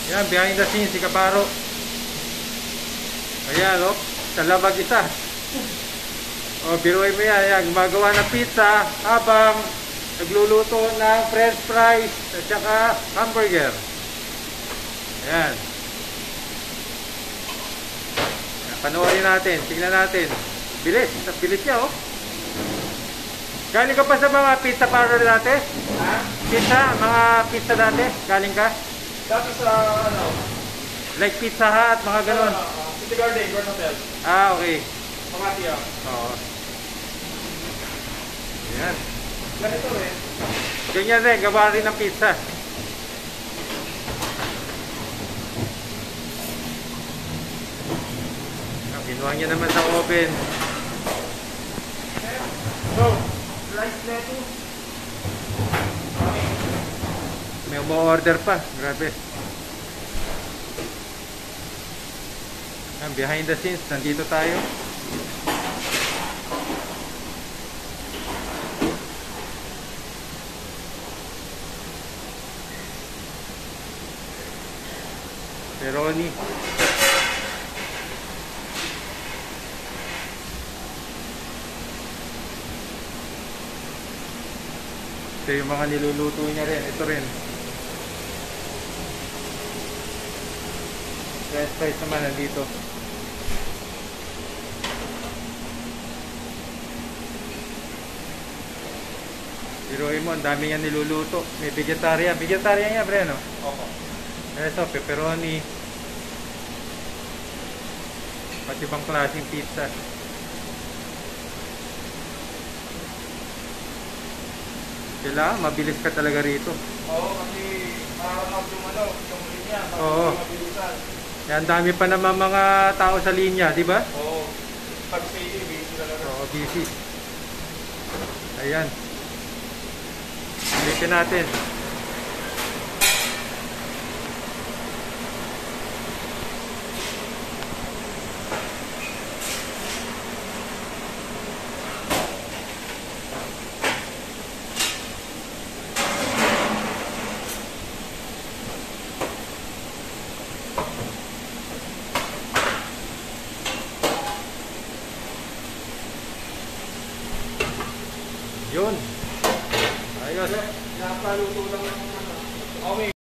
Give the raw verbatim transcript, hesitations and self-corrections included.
Yan, behind the scenes, si Kaparo. Ayan, oh. Talabag isa. O, biruin mo yan. Ayan, gumagawa ng pizza habang nagluluto ng french fries at saka hamburger. Ayan. Panoorin natin. Tingnan natin. Bilis. Bilis niya, oh. Galing ka pa sa mga pizza parlor dati? Ha? Pizza? Mga pizza dati? Galing ka? Dati sa, ano? Like Pizza Hut, mga ganon? Uh, uh, City Garden, Grand Hotel. Ah, okay. Makati, ah. Oo. Ayan. Ganito rin. Ganyan rin, gawa rin ng pizza. Ah, kinuha niya naman sa oven. So, slice lettuce. May umu-order pa. Grabe. Ayan, behind the scenes, nandito tayo. Pepperoni. Ito yung mga niluluto niya rin. Ito rin. French fries naman nandito. Biruin mo, ang dami niya niluluto. May vegetarian. Vegetarian niya, bre, no? Opo. Ito, pepperoni. Pati ibang klaseng pizza. Kailangan, mabilis ka talaga rito. Oo, kasi mararamag yung ano, yung linya. Oo. Mabilisan. Yan, dami pa naman mga tao sa linya, di ba? Oo. Pag steady, busy talaga. Oo, busy. Ayan. Ulitin natin. Yun. Ayos. Napaluto lang ng ano. Okay.